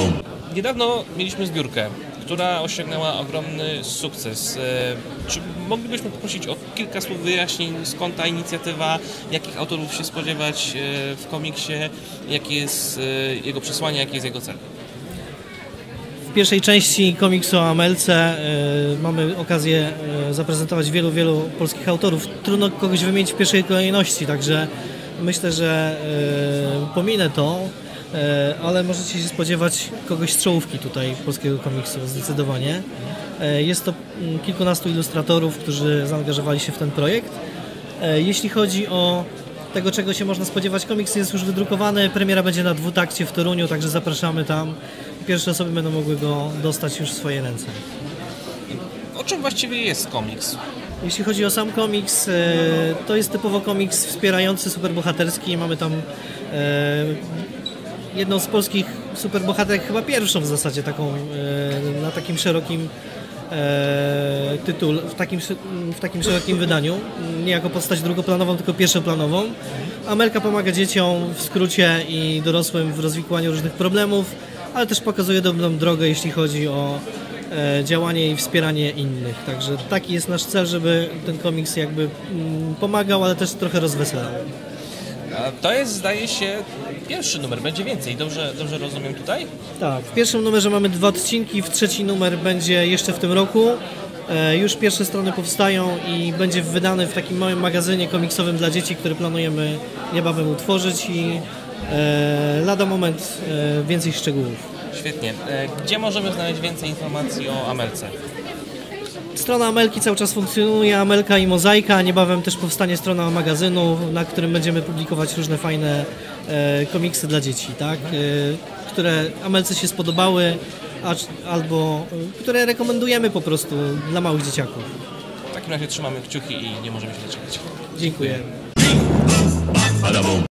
Niedawno mieliśmy zbiórkę, która osiągnęła ogromny sukces. Czy moglibyśmy poprosić o kilka słów wyjaśnień, skąd ta inicjatywa, jakich autorów się spodziewać w komiksie, jakie jest jego przesłanie, jaki jest jego cel? W pierwszej części komiksu o Amelce mamy okazję zaprezentować wielu polskich autorów. Trudno kogoś wymienić w pierwszej kolejności, także myślę, że pominę to, ale możecie się spodziewać kogoś z czołówki tutaj polskiego komiksu, zdecydowanie. Jest to kilkunastu ilustratorów, którzy zaangażowali się w ten projekt. Jeśli chodzi o tego, czego się można spodziewać, komiks jest już wydrukowany, premiera będzie na Dwutakcie w Toruniu, także zapraszamy tam. Pierwsze osoby będą mogły go dostać już w swoje ręce. O czym właściwie jest komiks? Jeśli chodzi o sam komiks, to jest typowo komiks wspierający, superbohaterski. Mamy tam jedną z polskich superbohaterek, chyba pierwszą w zasadzie taką, na takim szerokim tytule, w takim szerokim wydaniu. Nie jako postać drugoplanową, tylko pierwszoplanową. Amelka pomaga dzieciom w skrócie i dorosłym w rozwikłaniu różnych problemów, ale też pokazuje dobrą drogę, jeśli chodzi o działanie i wspieranie innych. Także taki jest nasz cel, żeby ten komiks jakby pomagał, ale też trochę rozweselał. To jest, zdaje się, pierwszy numer. Będzie więcej. Dobrze rozumiem tutaj? Tak. W pierwszym numerze mamy 2 odcinki, w trzeci numer będzie jeszcze w tym roku. Już pierwsze strony powstają i będzie wydany w takim małym magazynie komiksowym dla dzieci, który planujemy niebawem utworzyć i lada moment więcej szczegółów. Świetnie. Gdzie możemy znaleźć więcej informacji o Amelce? Strona Amelki cały czas funkcjonuje, Amelka i Mozaika. Niebawem też powstanie strona magazynu, na którym będziemy publikować różne fajne komiksy dla dzieci, tak? Które Amelce się spodobały, albo które rekomendujemy po prostu dla małych dzieciaków. W takim razie trzymamy kciuki i nie możemy się doczekać. Dziękuję.